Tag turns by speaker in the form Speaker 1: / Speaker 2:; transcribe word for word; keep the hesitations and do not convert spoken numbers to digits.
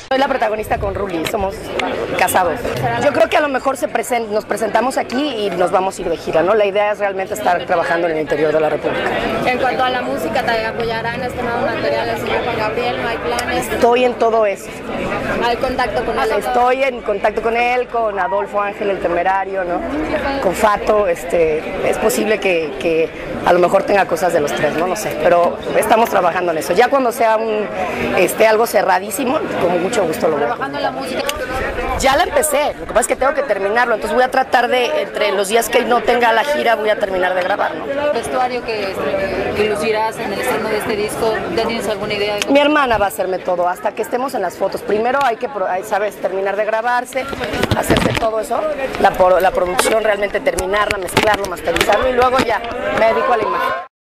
Speaker 1: Soy la protagonista con Ruli, somos casados. Yo creo que a lo mejor se present, nos presentamos aquí y nos vamos a ir de gira, ¿no? La idea es realmente estar trabajando en el interior de la República.
Speaker 2: En cuanto a la música, ¿te apoyarán este nuevo material el señor Juan Gabriel? ¿No hay planes?
Speaker 1: Estoy en todo eso.
Speaker 2: ¿Hay contacto con él?
Speaker 1: Estoy en contacto con él, con Adolfo Ángel, el Temerario, ¿no? Con Fato, este, es posible que, que a lo mejor tenga cosas de los tres, no lo sé, pero estamos trabajando en eso. Ya cuando sea un, este, algo cerradísimo, con mucho gusto lo veo.
Speaker 2: ¿Trabajando en la música?
Speaker 1: Ya la empecé, lo que pasa es que tengo que terminarlo, entonces voy a tratar de, entre los días que no tenga la gira, voy a terminar de grabar, ¿no?
Speaker 2: ¿El vestuario que, que lucirás en el estreno de este disco, ¿ya tienes alguna idea? De...
Speaker 1: Mi hermana va a hacerme todo, hasta que estemos en las fotos. Primero hay que, ¿sabes?, terminar de grabarse, hacerse todo eso, la, la producción realmente terminarla, mezclarlo, masterizarlo y luego ya me dedico a la imagen.